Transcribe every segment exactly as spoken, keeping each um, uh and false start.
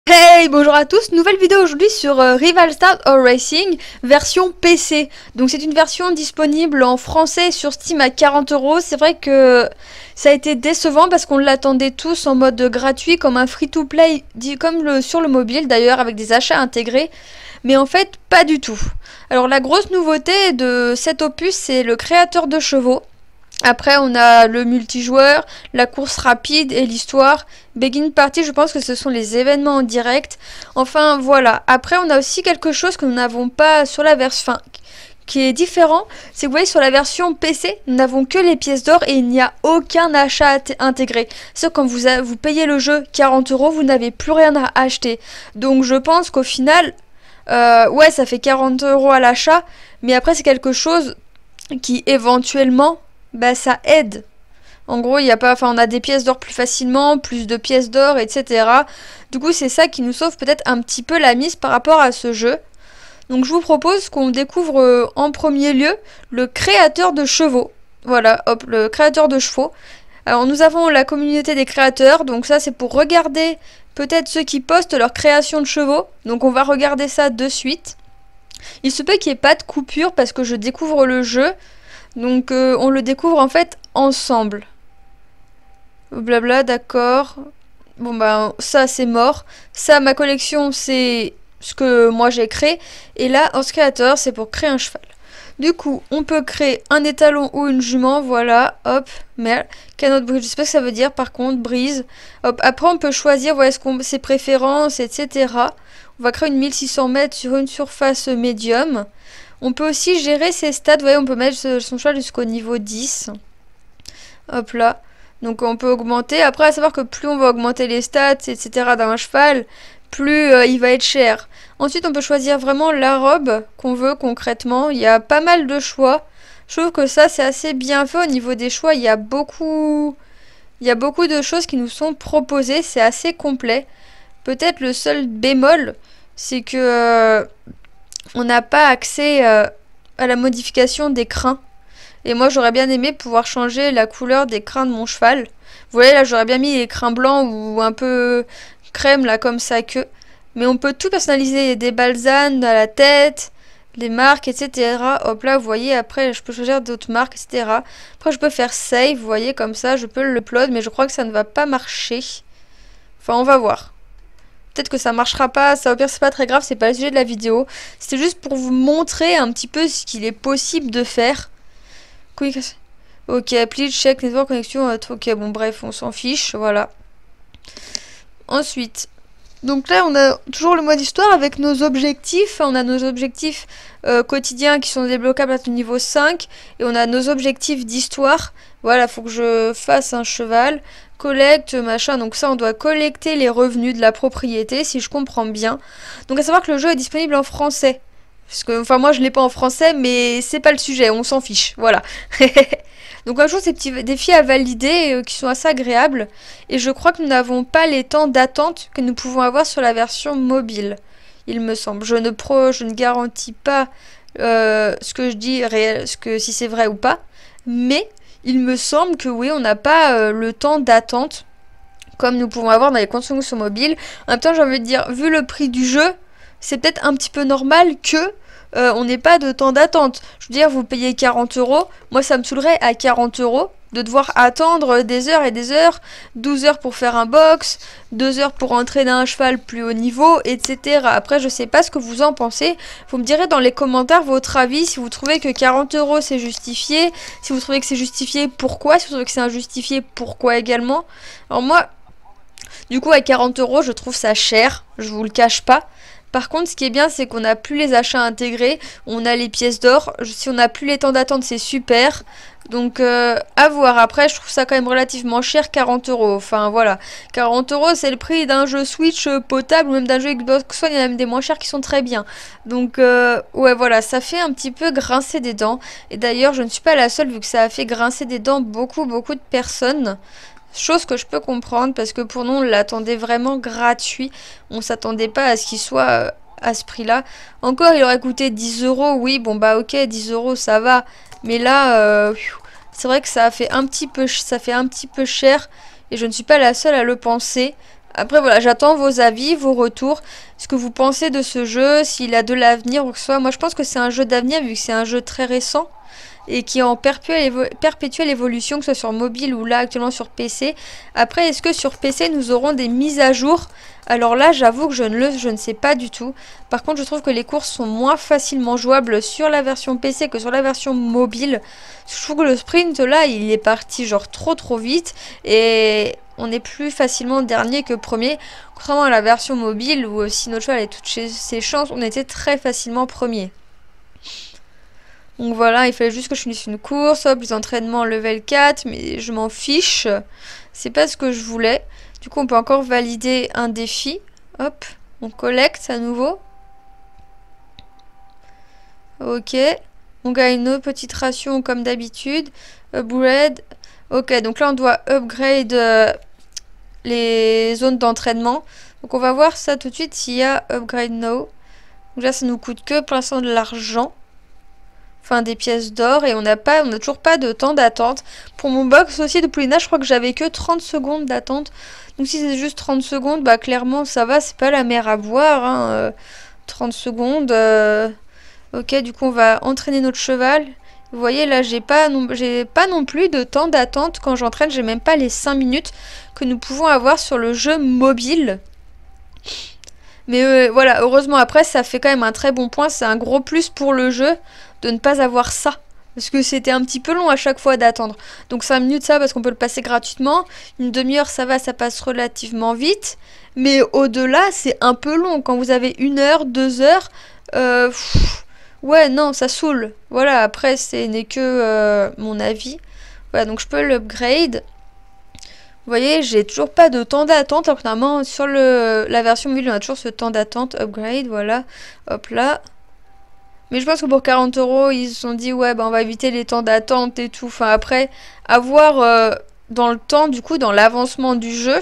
Hey, bonjour à tous, nouvelle vidéo aujourd'hui sur euh, Rival Stars or Racing version P C. Donc c'est une version disponible en français sur Steam à quarante euros. C'est vrai que ça a été décevant parce qu'on l'attendait tous en mode gratuit comme un free-to-play, comme le, sur le mobile d'ailleurs avec des achats intégrés. Mais en fait pas du tout. Alors la grosse nouveauté de cet opus c'est le créateur de chevaux. Après, on a le multijoueur, la course rapide et l'histoire. Begin Party, je pense que ce sont les événements en direct. Enfin, voilà. Après, on a aussi quelque chose que nous n'avons pas sur la version... Enfin, qui est différent. C'est que vous voyez, sur la version P C, nous n'avons que les pièces d'or et il n'y a aucun achat intégré. Sauf quand vous, a... vous payez le jeu quarante euros, vous n'avez plus rien à acheter. Donc, je pense qu'au final... Euh, ouais, ça fait quarante euros à l'achat. Mais après, c'est quelque chose qui, éventuellement... bah ça aide. En gros, il y a pas, enfin, on a des pièces d'or plus facilement, plus de pièces d'or, et cetera. Du coup, c'est ça qui nous sauve peut-être un petit peu la mise par rapport à ce jeu. Donc, je vous propose qu'on découvre euh, en premier lieu le créateur de chevaux. Voilà, hop, le créateur de chevaux. Alors, nous avons la communauté des créateurs. Donc, ça, c'est pour regarder peut-être ceux qui postent leur création de chevaux. Donc, on va regarder ça de suite. Il se peut qu'il n'y ait pas de coupure parce que je découvre le jeu. Donc euh, on le découvre en fait ensemble. Blabla, d'accord. Bon bah ça c'est mort. Ça, ma collection, c'est ce que moi j'ai créé. Et là, en créateur, c'est pour créer un cheval. Du coup, on peut créer un étalon ou une jument. Voilà, hop, merde. Cannot bridge, je sais pas ce que ça veut dire par contre, brise. Hop, après on peut choisir voilà, ce qu'on, ses préférences, et cetera. On va créer une mille six cents mètres sur une surface médium. On peut aussi gérer ses stats. Vous voyez, on peut mettre son cheval jusqu'au niveau dix. Hop là. Donc on peut augmenter. Après, à savoir que plus on va augmenter les stats, et cetera d'un cheval, plus euh, il va être cher. Ensuite, on peut choisir vraiment la robe qu'on veut concrètement. Il y a pas mal de choix. Je trouve que ça, c'est assez bien fait au niveau des choix. Il y a beaucoup... Il y a beaucoup de choses qui nous sont proposées. C'est assez complet. Peut-être le seul bémol, c'est que... Euh, on n'a pas accès euh, à la modification des crins. Et moi, j'aurais bien aimé pouvoir changer la couleur des crins de mon cheval. Vous voyez, là, j'aurais bien mis les crins blancs ou un peu crème, là, comme ça, que. Mais on peut tout personnaliser. Des balsanes à la tête, les marques, et cetera. Hop là, vous voyez, après, je peux choisir d'autres marques, et cetera. Après, je peux faire save, vous voyez, comme ça, je peux l'upload, mais je crois que ça ne va pas marcher. Enfin, on va voir. Peut-être que ça marchera pas, ça au pire c'est pas très grave, c'est pas le sujet de la vidéo. C'était juste pour vous montrer un petit peu ce qu'il est possible de faire. Ok, please check network connection. Ok, bon bref, on s'en fiche, voilà. Ensuite, donc là on a toujours le mode histoire avec nos objectifs. On a nos objectifs euh, quotidiens qui sont débloquables à ton niveau cinq. Et on a nos objectifs d'histoire. Voilà, faut que je fasse un cheval. Collecte, machin, donc ça on doit collecter les revenus de la propriété si je comprends bien. Donc à savoir que le jeu est disponible en français. Parce que, enfin moi je l'ai pas en français mais c'est pas le sujet, on s'en fiche, voilà. Donc un jour ces petits défis à valider euh, qui sont assez agréables. Et je crois que nous n'avons pas les temps d'attente que nous pouvons avoir sur la version mobile. Il me semble. Je ne, pro, je ne garantis pas euh, ce que je dis, réel, ce que, si c'est vrai ou pas. Mais... il me semble que oui, on n'a pas euh, le temps d'attente comme nous pouvons avoir dans les constructions mobiles. En même temps, j'ai envie de dire, vu le prix du jeu, c'est peut-être un petit peu normal que euh, on n'ait pas de temps d'attente. Je veux dire, vous payez quarante euros. Moi, ça me saoulerait à quarante euros de devoir attendre des heures et des heures, douze heures pour faire un box, deux heures pour entraîner un cheval plus haut niveau, et cetera. Après, je sais pas ce que vous en pensez. Vous me direz dans les commentaires votre avis, si vous trouvez que quarante euros c'est justifié, si vous trouvez que c'est justifié, pourquoi, si vous trouvez que c'est injustifié, pourquoi également. Alors moi, du coup, à quarante euros, je trouve ça cher, je vous le cache pas. Par contre, ce qui est bien, c'est qu'on n'a plus les achats intégrés, on a les pièces d'or. Si on n'a plus les temps d'attente, c'est super. Donc, euh, à voir. Après, je trouve ça quand même relativement cher, quarante euros. Enfin, voilà. quarante euros, c'est le prix d'un jeu Switch potable ou même d'un jeu Xbox One. Il y en a même des moins chers qui sont très bien. Donc, euh, ouais, voilà. Ça fait un petit peu grincer des dents. Et d'ailleurs, je ne suis pas la seule, vu que ça a fait grincer des dents beaucoup, beaucoup de personnes. Chose que je peux comprendre parce que pour nous on l'attendait vraiment gratuit. On s'attendait pas à ce qu'il soit euh, à ce prix là. Encore il aurait coûté dix euros. Oui bon bah ok dix euros ça va. Mais là euh, c'est vrai que ça a fait un petit peu, ça fait un petit peu cher. Et je ne suis pas la seule à le penser. Après voilà, j'attends vos avis, vos retours, ce que vous pensez de ce jeu, s'il a de l'avenir ou que ce soit. Moi je pense que c'est un jeu d'avenir vu que c'est un jeu très récent et qui est en perpétuelle, évo perpétuelle évolution, que ce soit sur mobile ou là actuellement sur P C. Après, est-ce que sur P C nous aurons des mises à jour? Alors là, j'avoue que je ne le je ne sais pas du tout. Par contre, je trouve que les courses sont moins facilement jouables sur la version P C que sur la version mobile. Je trouve que le sprint là, il est parti genre trop trop vite et on est plus facilement dernier que premier, contrairement à la version mobile où si notre cheval avait toutes ses chances, on était très facilement premier. Donc voilà, il fallait juste que je finisse une course, hop, les entraînements level quatre, mais je m'en fiche, c'est pas ce que je voulais. Du coup, on peut encore valider un défi, hop, on collecte à nouveau. Ok, on gagne nos petites rations comme d'habitude, upgrade. Ok, donc là on doit upgrade euh, les zones d'entraînement. Donc on va voir ça tout de suite s'il y a upgrade now. Donc là ça nous coûte que pour l'instant de l'argent. Enfin des pièces d'or et on n'a pas, on n'a toujours pas de temps d'attente. Pour mon box aussi de Poulina, je crois que j'avais que trente secondes d'attente. Donc si c'est juste trente secondes, bah clairement ça va, c'est pas la mer à boire. Hein, euh, trente secondes. Euh... Ok, du coup on va entraîner notre cheval. Vous voyez là, j'ai pas, non, j'ai pas non plus de temps d'attente quand j'entraîne, j'ai même pas les cinq minutes que nous pouvons avoir sur le jeu mobile. Mais euh, voilà, heureusement après ça fait quand même un très bon point, c'est un gros plus pour le jeu de ne pas avoir ça. Parce que c'était un petit peu long à chaque fois d'attendre. Donc cinq minutes ça parce qu'on peut le passer gratuitement. Une demi-heure ça va, ça passe relativement vite. Mais au-delà c'est un peu long. Quand vous avez une heure, deux heures... Euh, pff, ouais non ça saoule. Voilà après ce n'est que euh, mon avis. Voilà donc je peux l'upgrade. Vous voyez, j'ai toujours pas de temps d'attente. Alors normalement, sur le, la version mobile, on a toujours ce temps d'attente. Upgrade, voilà. Hop là. Mais je pense que pour quarante euros, ils se sont dit, ouais, bah, on va éviter les temps d'attente et tout. Enfin, après, avoir euh, dans le temps, du coup, dans l'avancement du jeu.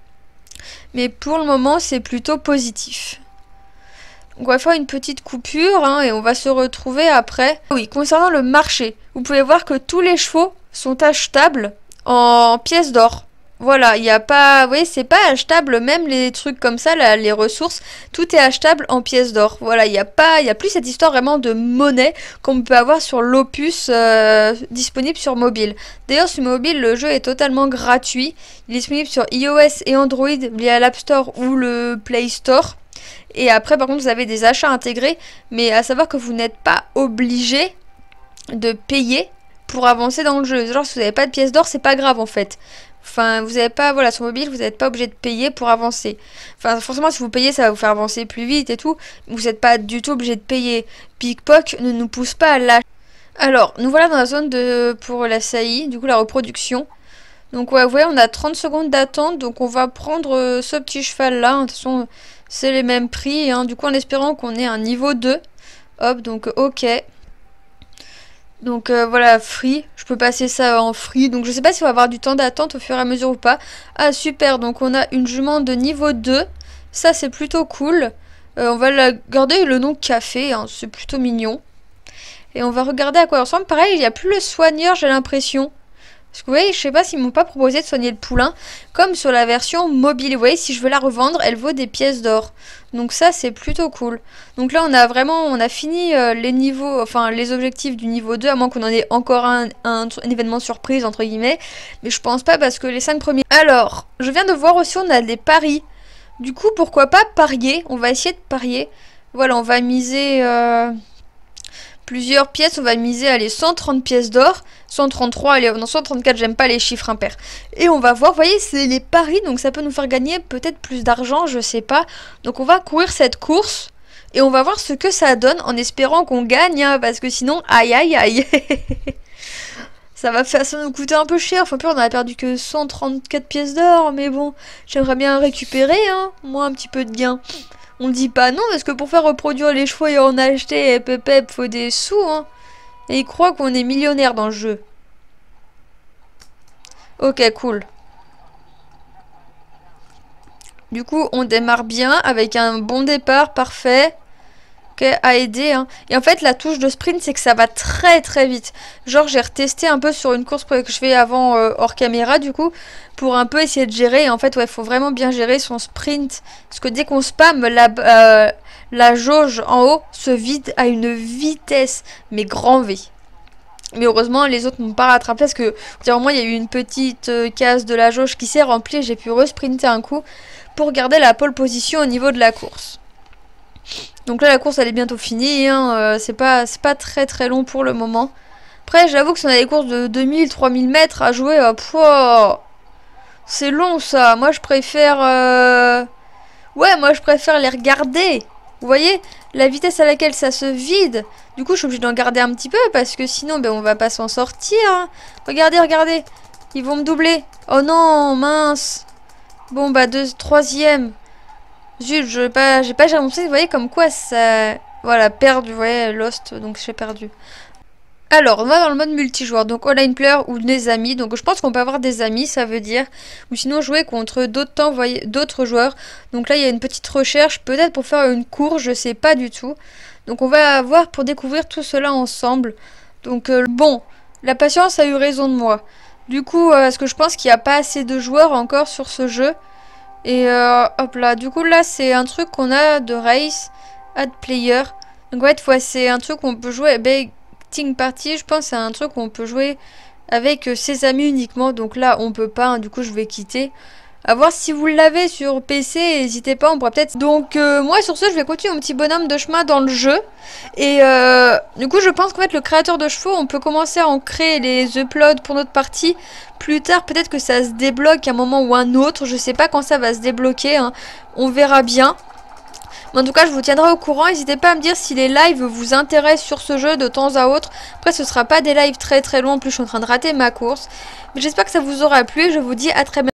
Mais pour le moment, c'est plutôt positif. Donc, on va faire une petite coupure hein, et on va se retrouver après. Oui, concernant le marché, vous pouvez voir que tous les chevaux sont achetables en pièces d'or. Voilà, il n'y a pas... Vous voyez, c'est pas achetable, même les trucs comme ça, là, les ressources, tout est achetable en pièces d'or. Voilà, il n'y a pas... Il n'y a plus cette histoire vraiment de monnaie qu'on peut avoir sur l'Opus euh, disponible sur mobile. D'ailleurs, sur mobile, le jeu est totalement gratuit. Il est disponible sur iOS et Android via l'App Store ou le Play Store. Et après, par contre, vous avez des achats intégrés, mais à savoir que vous n'êtes pas obligé de payer pour avancer dans le jeu. Genre, si vous n'avez pas de pièces d'or, c'est pas grave en fait. Enfin, vous n'avez pas, voilà, sur mobile, vous n'êtes pas obligé de payer pour avancer. Enfin, forcément, si vous payez, ça va vous faire avancer plus vite et tout. Vous n'êtes pas du tout obligé de payer. Pickpock ne nous pousse pas à lâcher. Alors, nous voilà dans la zone de pour la saillie, du coup, la reproduction. Donc, ouais, vous voyez, on a trente secondes d'attente. Donc, on va prendre euh, ce petit cheval-là. De toute façon, c'est les mêmes prix. Hein, du coup, en espérant qu'on ait un niveau deux. Hop, donc, ok. Donc euh, voilà, free, je peux passer ça en free, donc je sais pas si on va avoir du temps d'attente au fur et à mesure ou pas. Ah super, donc on a une jument de niveau deux, ça c'est plutôt cool. Euh, on va la garder le nom café, hein, c'est plutôt mignon. Et on va regarder à quoi elle ressemble, pareil il n'y a plus le soigneur j'ai l'impression. Parce que vous voyez, je sais pas s'ils m'ont pas proposé de soigner le poulain, comme sur la version mobile. Vous voyez, si je veux la revendre, elle vaut des pièces d'or. Donc ça, c'est plutôt cool. Donc là, on a vraiment, on a fini euh, les niveaux, enfin les objectifs du niveau deux, à moins qu'on en ait encore un, un, un événement surprise, entre guillemets. Mais je pense pas, parce que les cinq premiers... Alors, je viens de voir aussi, on a des paris. Du coup, pourquoi pas parier? On va essayer de parier. Voilà, on va miser... Euh... plusieurs pièces, on va miser allez, cent trente pièces d'or, cent trente-trois, allez, non cent trente-quatre, j'aime pas les chiffres impairs. Et on va voir, vous voyez, c'est les paris, donc ça peut nous faire gagner peut-être plus d'argent, je sais pas. Donc on va courir cette course et on va voir ce que ça donne en espérant qu'on gagne, hein, parce que sinon, aïe aïe aïe. Ça va faire, ça nous coûter un peu cher, enfin plus on a perdu que cent trente-quatre pièces d'or, mais bon, j'aimerais bien récupérer, hein, moi un petit peu de gain. On dit pas non, parce que pour faire reproduire les chevaux et en acheter, et pep, faut des sous, hein. Et ils croient qu'on est millionnaire dans le jeu. Ok, cool. Du coup, on démarre bien, avec un bon départ, parfait. okay, à aider. Hein. Et en fait, la touche de sprint, c'est que ça va très très vite. Genre, j'ai retesté un peu sur une course que je fais avant euh, hors caméra, du coup, pour un peu essayer de gérer. Et en fait, ouais, faut vraiment bien gérer son sprint. Parce que dès qu'on spam, la, euh, la jauge en haut se vide à une vitesse, mais grand V. Mais heureusement, les autres n'ont pas rattrapé parce que, au moins, il y a eu une petite euh, case de la jauge qui s'est remplie. J'ai pu resprinter un coup pour garder la pole position au niveau de la course. Donc là, la course, elle est bientôt finie. Hein, euh, c'est pas, c'est pas très très long pour le moment. Après, j'avoue que si on a des courses de deux mille, trois mille mètres à jouer, euh, pouah, c'est long ça. Moi, je préfère... Euh... Ouais, moi, je préfère les regarder. Vous voyez, la vitesse à laquelle ça se vide. Du coup, je suis obligée d'en garder un petit peu parce que sinon, ben, on va pas s'en sortir. Hein. Regardez, regardez. Ils vont me doubler. Oh non, mince. Bon, bah, deux, troisième. Zut, je n'ai pas, j'ai pas annoncé. Vous voyez, comme quoi ça... Voilà, perdu, vous voyez, lost, donc j'ai perdu. Alors, on va dans le mode multijoueur, donc online player ou des amis. Donc je pense qu'on peut avoir des amis, ça veut dire. Ou sinon jouer contre d'autres temps, voyez, d'autres joueurs. Donc là, il y a une petite recherche, peut-être pour faire une course, je sais pas du tout. Donc on va voir pour découvrir tout cela ensemble. Donc euh, bon, la patience a eu raison de moi. Du coup, euh, parce que je pense qu'il n'y a pas assez de joueurs encore sur ce jeu. Et euh, hop là, du coup là, c'est un truc qu'on a de race, add player. Donc en fait, ouais, c'est un truc qu'on peut jouer... Ben, Team Party, je pense c'est un truc où on peut jouer avec ses amis uniquement. Donc là, on peut pas. Hein, du coup, je vais quitter. À voir si vous l'avez sur P C. N'hésitez pas, on pourra peut-être... Donc, euh, moi, sur ce, je vais continuer mon petit bonhomme de chemin dans le jeu. Et euh, du coup, je pense qu'en fait, le créateur de chevaux, on peut commencer à en créer les uploads pour notre partie. Plus tard, peut-être que ça se débloque à un moment ou un autre. Je sais pas quand ça va se débloquer. Hein. On verra bien. Mais en tout cas, je vous tiendrai au courant. N'hésitez pas à me dire si les lives vous intéressent sur ce jeu de temps à autre. Après, ce sera pas des lives très très longs. En plus, je suis en train de rater ma course. Mais j'espère que ça vous aura plu. Je vous dis à très bientôt.